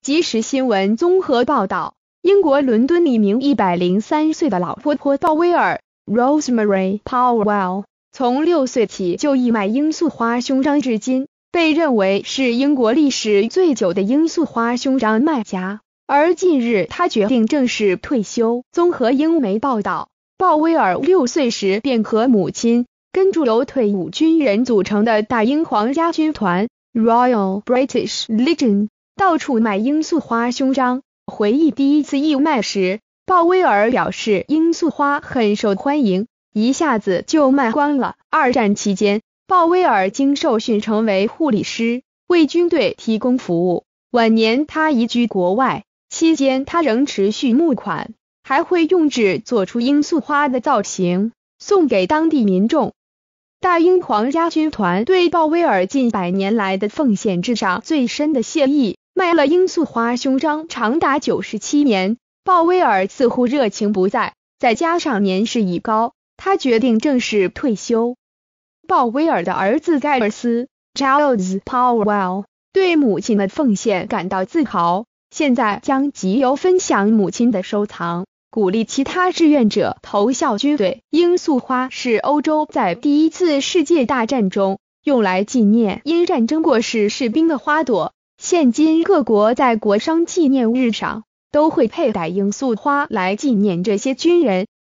即时新闻综合报道，英国伦敦一名103岁的老婆婆鲍威尔 （Rosemary Powell） 从6岁起就义卖罂粟花胸章至今，被认为是英国历史最久的罂粟花胸章卖家。而近日她决定正式退休。综合英媒报道，鲍威尔6岁时便和母亲跟着由退伍军人组成的大英皇家军团 Royal British Legion 到处卖罂粟花胸章。回忆第一次义卖时，鲍威尔表示罂粟花很受欢迎，一下子就卖光了。二战期间，鲍威尔经受训成为护理师，为军队提供服务。晚年他移居国外，期间他仍持续募款，还会用纸做出罂粟花的造型，送给当地民众。大英皇家军团对鲍威尔近100年来的奉献致上最深的谢意，卖了罂粟花胸章长达97年。鲍威尔似乎热情不再，再加上年事已高，他决定正式退休。鲍威尔的儿子盖尔斯 Charles Powell 对母亲的奉献感到自豪，现在将集邮分享母亲的收藏，鼓励其他志愿者投效军队。罂粟花是欧洲在第一次世界大战中用来纪念因战争过世士兵的花朵，现今各国在国殇纪念日上都会佩戴罂粟花来纪念这些军人。